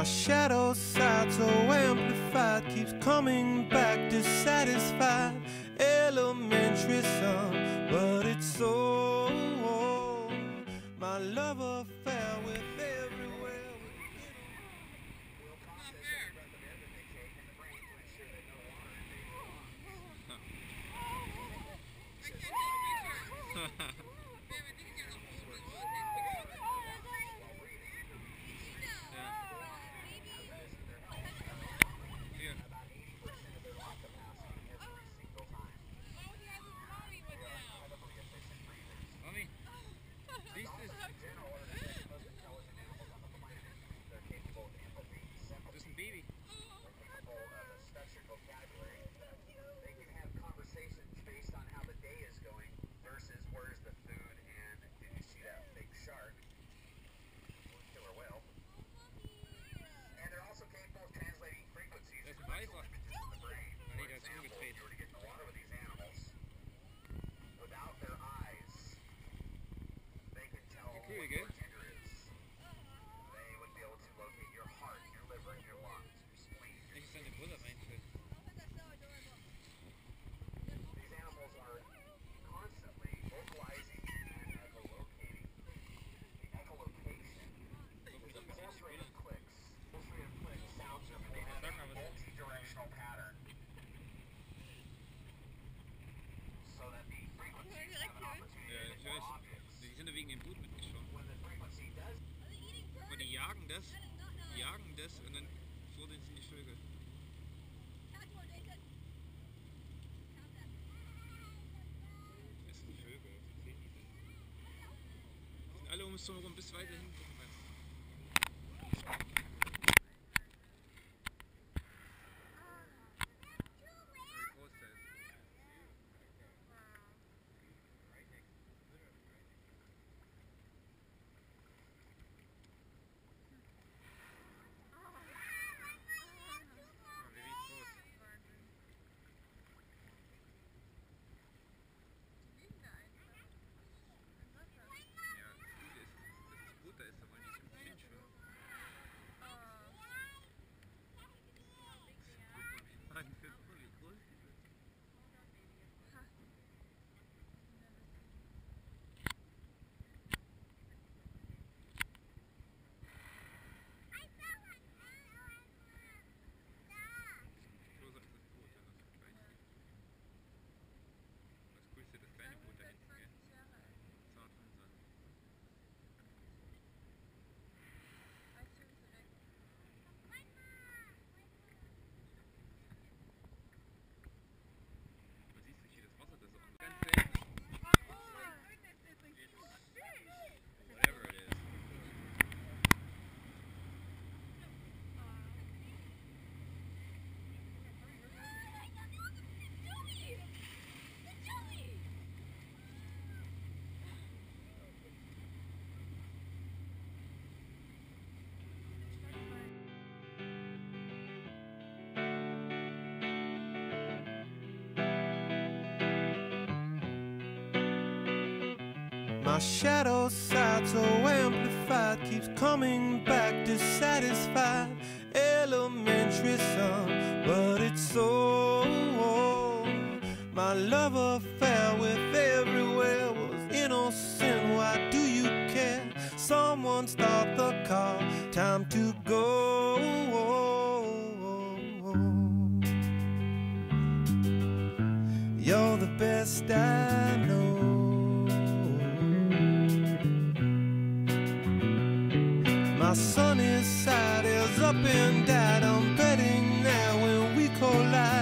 My shadow side so amplified keeps coming back dissatisfied. Elementary son, but it's so my love affair with everywhere. Die jagen das und dann fordern sie in die Vögel. Das sind Vögel, das sehen die denn. Die sind alle um uns herum bis weiter hin. My shadow side so amplified keeps coming back dissatisfied. Elementary son, but it's so my love affair with everywhere was innocent. Why do you care? Someone start the car, time to go. You're the best I know. My sunny side is up and died. I'm betting now when we collide.